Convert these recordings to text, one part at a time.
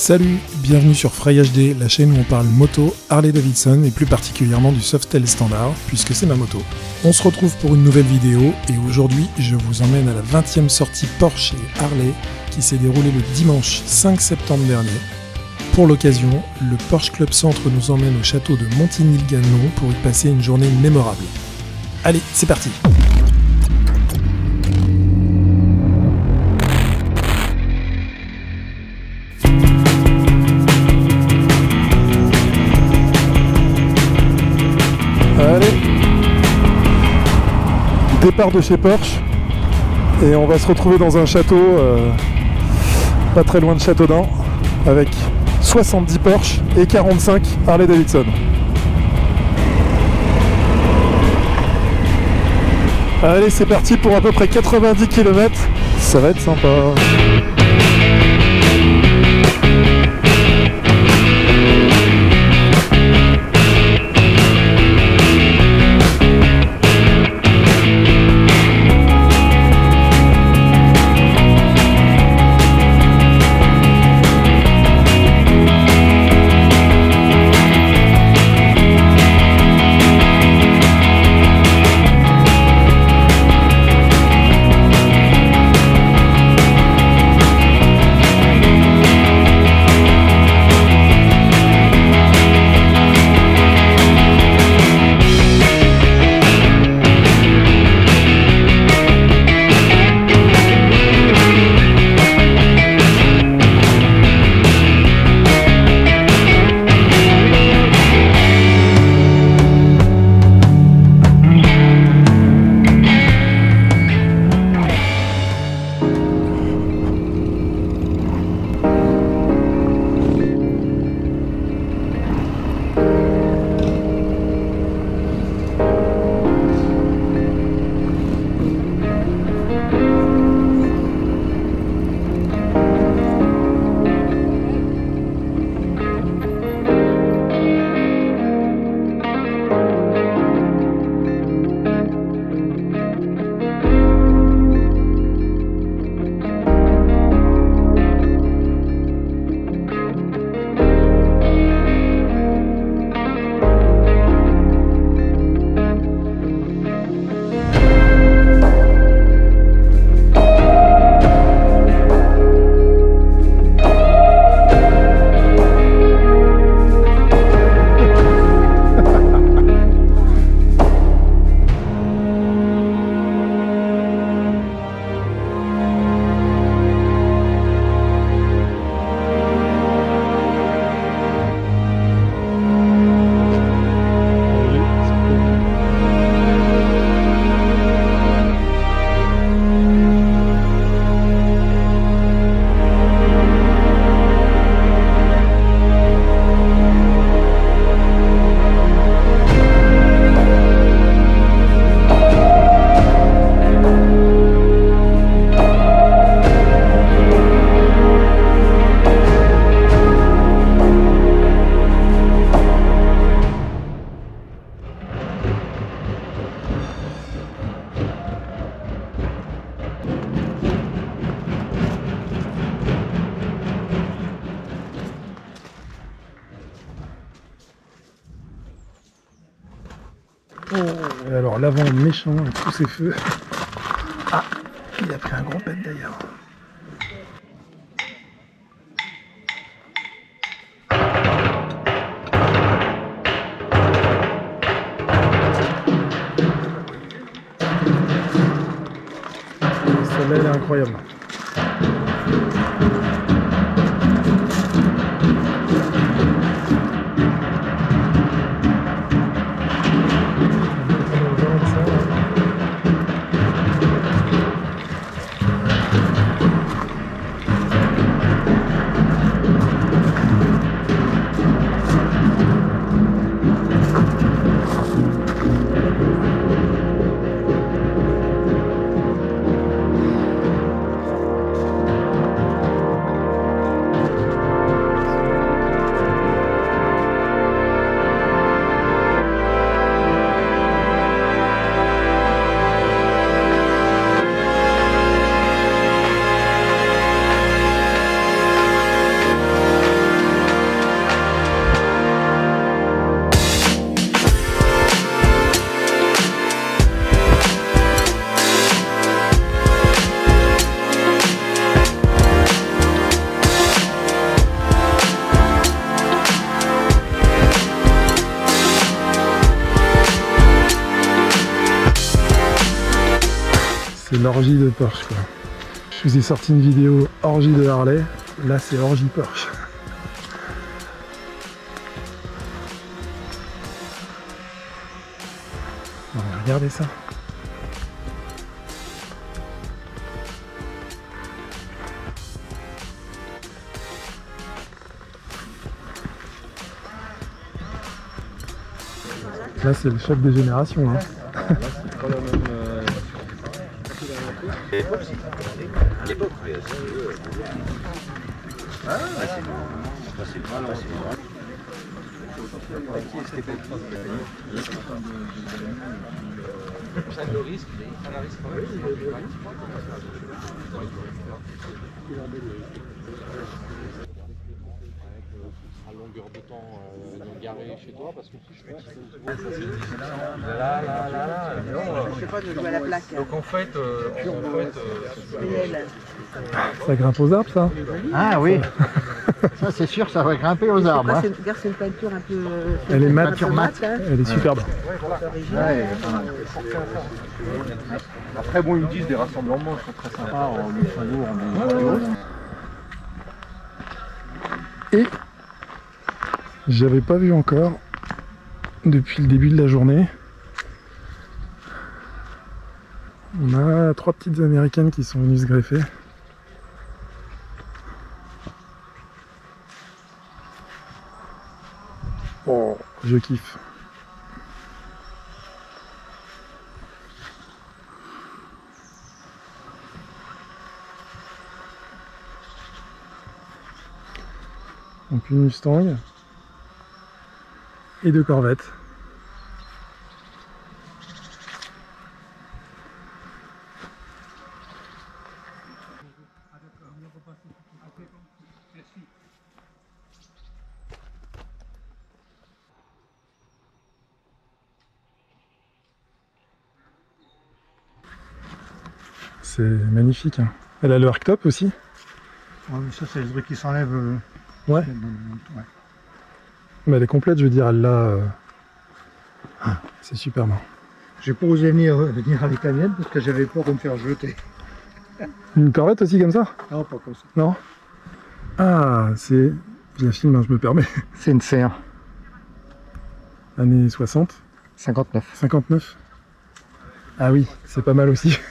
Salut, bienvenue sur Fray HD, la chaîne où on parle moto, Harley Davidson et plus particulièrement du Softail Standard, puisque c'est ma moto. On se retrouve pour une nouvelle vidéo et aujourd'hui je vous emmène à la 20e sortie Porsche et Harley qui s'est déroulée le dimanche 5 septembre dernier. Pour l'occasion, le Porsche Club Centre nous emmène au château de Montigny-le-Ganenon pour y passer une journée mémorable. Allez, c'est parti! Allez, départ de chez Porsche et on va se retrouver dans un château pas très loin de Châteaudun avec 70 Porsche et 45 Harley Davidson. Allez, c'est parti pour à peu près 90 km, ça va être sympa. Et alors l'avant méchant avec tous ses feux. Ah, il a pris un gros pet d'ailleurs. Celle-là elle est incroyable. C'est l'orgie de Porsche quoi. Je vous ai sorti une vidéo orgie de Harley, là c'est orgie Porsche. Regardez ça. Là c'est le choc des générations. Hein. Là c'est pas la même. L'époque, le risque, à longueur de temps garé chez toi parce que si je fais Je sais pas de jouer à la plaque. donc en fait, Ça grimpe aux arbres ça. Ah oui, ça c'est sûr, ça va grimper aux arbres. Hein. C'est une peinture un peu. Elle est mat, mat. elle est superbe. Ouais. après bon ils me disent des rassemblements sont très sympas en Luxembourg, Et j'avais pas vu encore depuis le début de la journée. On a 3 petites américaines qui sont venues se greffer. Oh, je kiffe. Donc une Mustang et 2 Corvettes. C'est magnifique. Hein. Elle a le hardtop aussi. Ouais, mais ça c'est le truc qui s'enlève. Ouais. Ouais. Mais elle est complète, je veux dire, elle l'a. C'est super bon. J'ai pas osé venir avec la mienne parce que j'avais peur de me faire jeter. Une Corvette aussi comme ça? Non, pas comme ça. Non? Ah, c'est. Bien film, hein, je me permets. C'est une CR. Années 60? 59. 59? Ah oui, c'est pas mal aussi.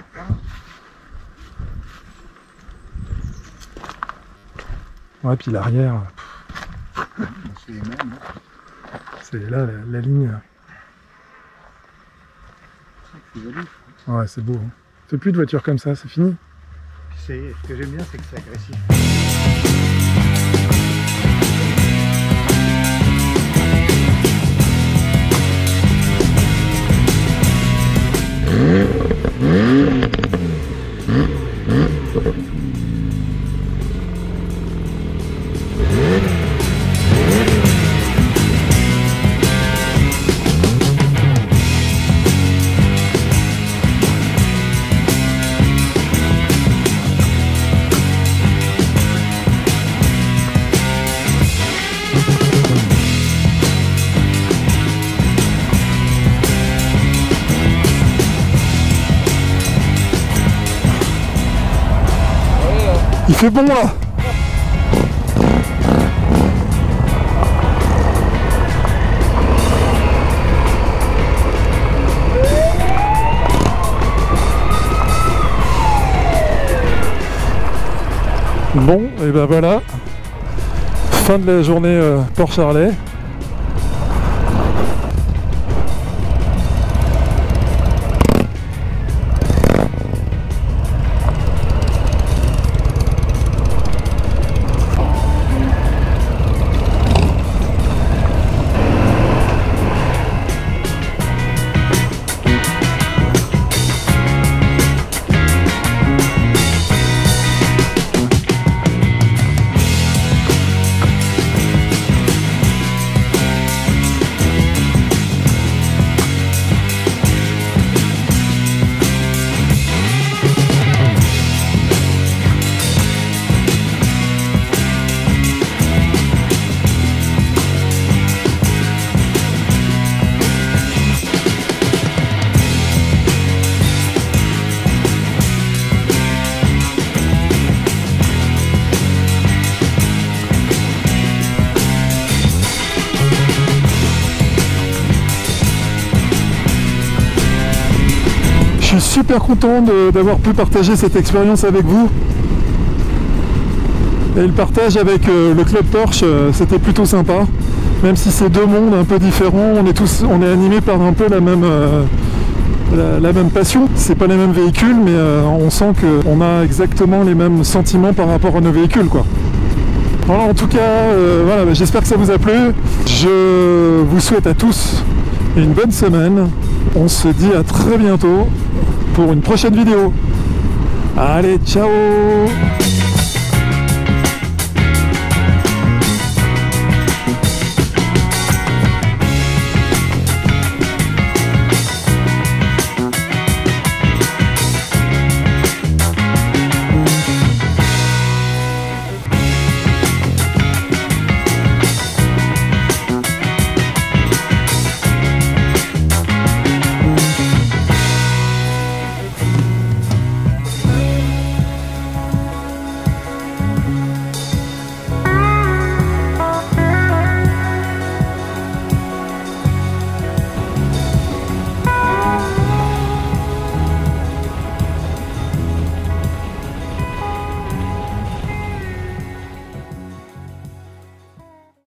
Ouais, puis l'arrière. C'est les mêmes. C'est là la ligne. C'est joli. Ouais, c'est beau. Hein. Fait plus de voitures comme ça, c'est fini. Ce que j'aime bien, c'est que c'est agressif. Il fait bon là. Bon, et ben voilà, fin de la journée Porsche Harley. suis super content d'avoir pu partager cette expérience avec vous. Et le partage avec le Club Porsche, c'était plutôt sympa. Même si c'est deux mondes un peu différents, on est animés par un peu la même passion. C'est pas les mêmes véhicules, mais on sent qu'on a exactement les mêmes sentiments par rapport à nos véhicules, quoi. Voilà, en tout cas, voilà, j'espère que ça vous a plu. Je vous souhaite à tous une bonne semaine. On se dit à très bientôt pour une prochaine vidéo. Allez, ciao!